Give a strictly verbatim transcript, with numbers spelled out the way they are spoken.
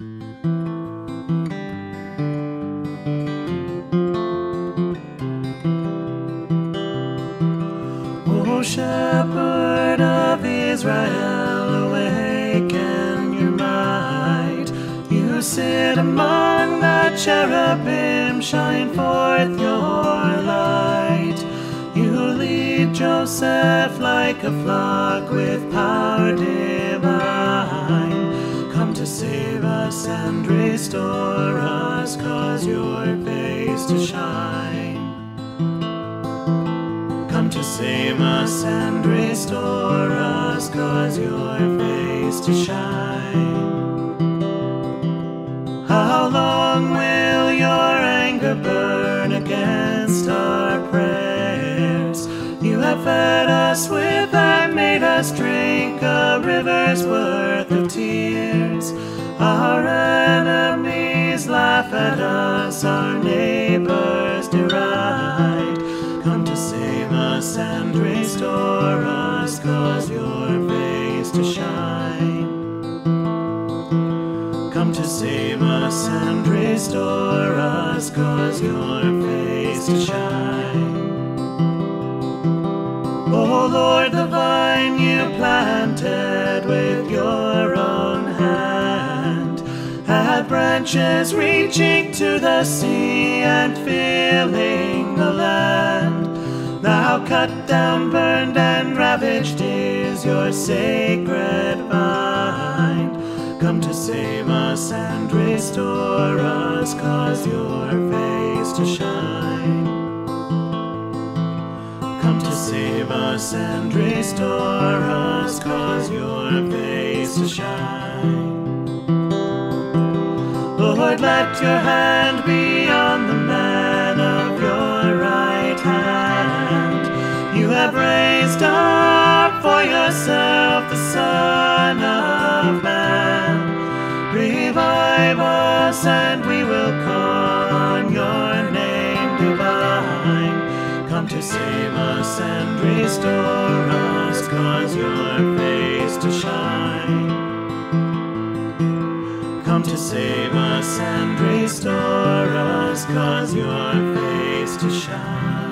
O Shepherd of Israel, awaken your might. You sit among the cherubim, shine forth your light. You lead Joseph like a flock with power divine. Come to save us and restore us, cause your face to shine. Come to save us and restore us, cause your face to shine. How long will your anger burn against our prayers? You have fed us with and made us drink a river's worth of tears. Our enemies laugh at us, our neighbors deride. Come to save us and restore us, cause your face to shine. Come to save us and restore us, cause your face to shine. O Lord, the vine you planted with your own hand had branches reaching to the sea and filling the land. Thou cut down, burned, and ravaged is your sacred vine. Come to save us and restore us, cause your face to shine. Come to save us and restore us, cause your face to shine. Lord, let your hand be on the man of your right hand. You have raised up for yourself the Son of Man. Revive us and we will call on your name divine. Come to save us and restore us, cause your face to shine. Come to save us and restore us, cause your face to shine.